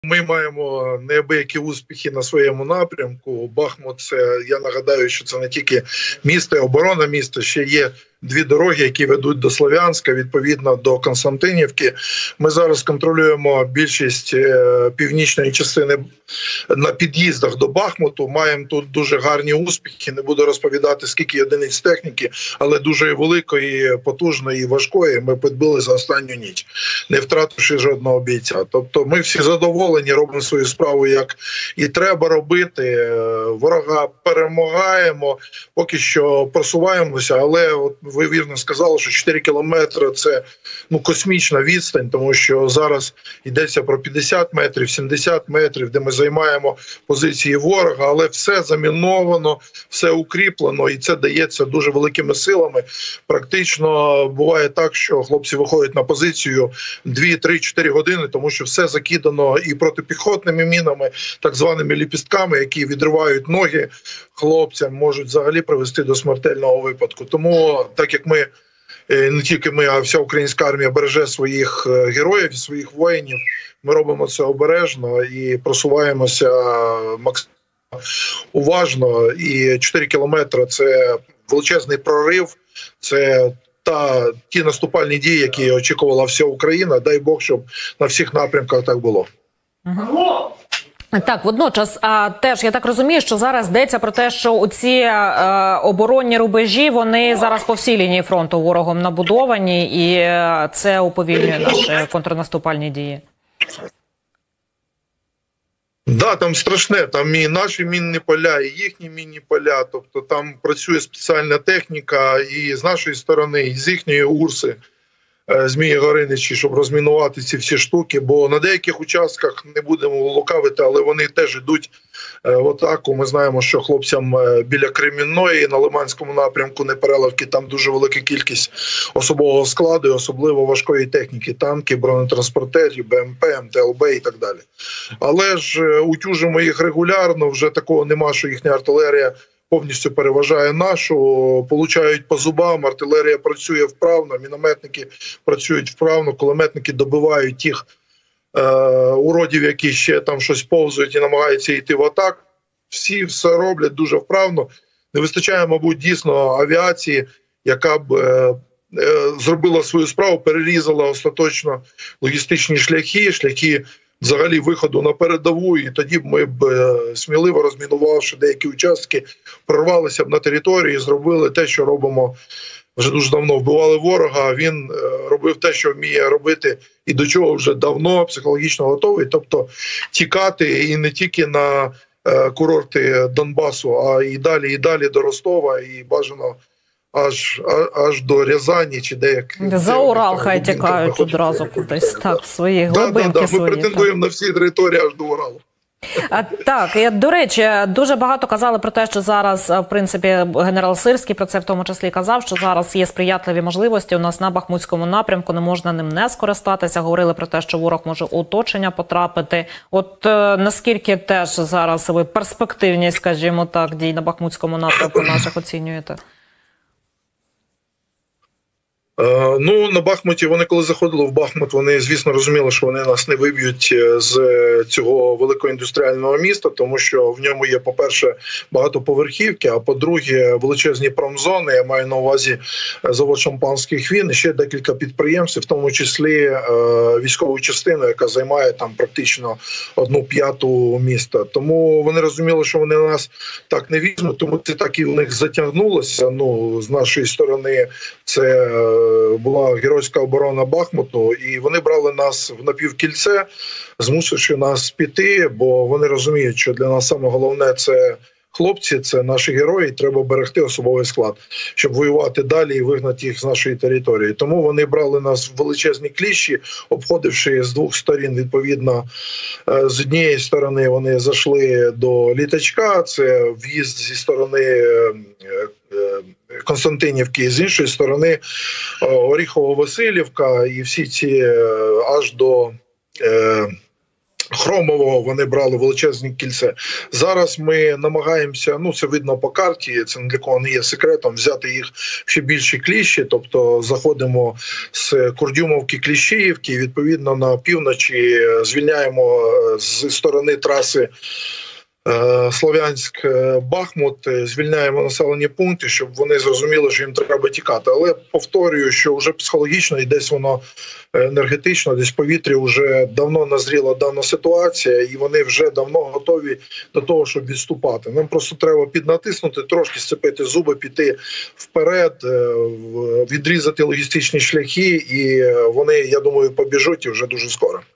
Ми маємо неабиякі успіхи на своєму напрямку. Бахмут, це, я нагадаю, що це не тільки місто і оборона міста, ще є дві дороги, які ведуть до Слов'янська, відповідно до Константинівки. Ми зараз контролюємо більшість північної частини на під'їздах до Бахмуту. Маємо тут дуже гарні успіхи. Не буду розповідати, скільки одиниць техніки, але дуже великої, потужної і важкої ми підбили за останню ніч, не втративши жодного бійця. Тобто ми всі задоволені, робимо свою справу, як і треба робити. Ворога перемагаємо, поки що просуваємося, але от ви вірно сказали, що 4 кілометри – це космічна відстань, тому що зараз йдеться про 50 метрів, 70 метрів, де ми займаємо позиції ворога, але все заміновано, все укріплено, і це дається дуже великими силами. Практично буває так, що хлопці виходять на позицію 2, 3, 4 години, тому що все закидано і протипіхотними мінами, так званими ліпістками, які відривають ноги хлопцям, можуть взагалі привести до смертельного випадку. Тому, так як ми, не тільки ми, а вся українська армія береже своїх героїв, своїх воїнів, ми робимо це обережно і просуваємося максимально уважно. І 4 кілометри – це величезний прорив, це ті наступальні дії, які очікувала вся Україна. Дай Бог, щоб на всіх напрямках так було. Так, водночас, теж, я так розумію, що зараз йдеться про те, що оці оборонні рубежі, вони зараз по всій лінії фронту ворогом набудовані, і це уповільнює наші контрнаступальні дії. Да, там страшне, там і наші мінні поля, і їхні мінні поля, тобто там працює спеціальна техніка і з нашої сторони, і з їхньої УРСи, Змії Гориничі, щоб розмінувати ці всі штуки, бо на деяких участках, не будемо лукавити, але вони теж йдуть в атаку. Ми знаємо, що хлопцям біля Кремінної, на Лиманському напрямку Непереливки, там дуже велика кількість особового складу і особливо важкої техніки, танки, бронетранспортерів, БМП, МТЛБ і так далі. Але ж утюжимо їх регулярно, вже такого нема, що їхня артилерія повністю переважає нашу, получають по зубам, артилерія працює вправно, мінометники працюють вправно, кулеметники добивають тих уродів, які ще там щось повзують і намагаються йти в атаку. Всі все роблять дуже вправно. Не вистачає, мабуть, дійсно авіації, яка б зробила свою справу, перерізала остаточно логістичні шляхи взагалі виходу на передову, і тоді б ми б сміливо, розмінувавши деякі участки, прорвалися б на території і зробили те, що робимо вже дуже давно. Вбивали ворога, а він робив те, що вміє робити і до чого вже давно психологічно готовий. Тобто тікати і не тільки на курорти Донбасу, а і далі до Ростова, і бажано аж до Рязані чи деяк. За Урал хай тікають одразу кудись, так, свої глибинки свої. Ми претендуємо на всі території аж до Уралу. Так, і, до речі, дуже багато казали про те, що зараз, в принципі, генерал Сирський про це в тому числі казав, що зараз є сприятливі можливості у нас на Бахмутському напрямку, не можна ним не скористатися. Говорили про те, що ворог може у оточення потрапити. От наскільки теж зараз ви перспективність, скажімо так, дій на Бахмутському напрямку наших оцінюєте? На Бахмуті, вони коли заходили в Бахмут, вони, звісно, розуміли, що вони нас не виб'ють з цього великого індустріального міста, тому що в ньому є, по-перше, багатоповерхівки, а по-друге, величезні промзони, я маю на увазі завод шампанських вин, і ще декілька підприємств, в тому числі військову частину, яка займає там практично 1/5 міста. Тому вони розуміли, що вони нас так не візьмуть, тому це так і в них затягнулося. З нашої сторони це була геройська оборона Бахмуту, і вони брали нас в напівкільце, змусивши нас піти, бо вони розуміють, що для нас саме головне – це хлопці, це наші герої, треба берегти особовий склад, щоб воювати далі і вигнати їх з нашої території. Тому вони брали нас в величезні кліщі, обходивши з двох сторін, відповідно, з однієї сторони вони зайшли до Літачка, це в'їзд зі сторони Константинівки, з іншої сторони Оріхово-Василівка, і всі ці аж до Хромового вони брали величезне кільце. Зараз ми намагаємося, це видно по карті, це ні для кого не є секретом, взяти їх в ще більші кліщі, тобто заходимо з Курдюмовки, Кліщіївки, відповідно на півночі звільняємо з сторони траси Слов'янськ-Бахмут, звільняємо населені пункти, щоб вони зрозуміли, що їм треба тікати. Але повторюю, що вже психологічно і десь воно енергетично, десь в повітрі вже давно назріла дана ситуація, і вони вже давно готові до того, щоб відступати. Нам просто треба піднатиснути, трошки сцепити зуби, піти вперед, відрізати логістичні шляхи, і вони, я думаю, побіжуть і вже дуже скоро.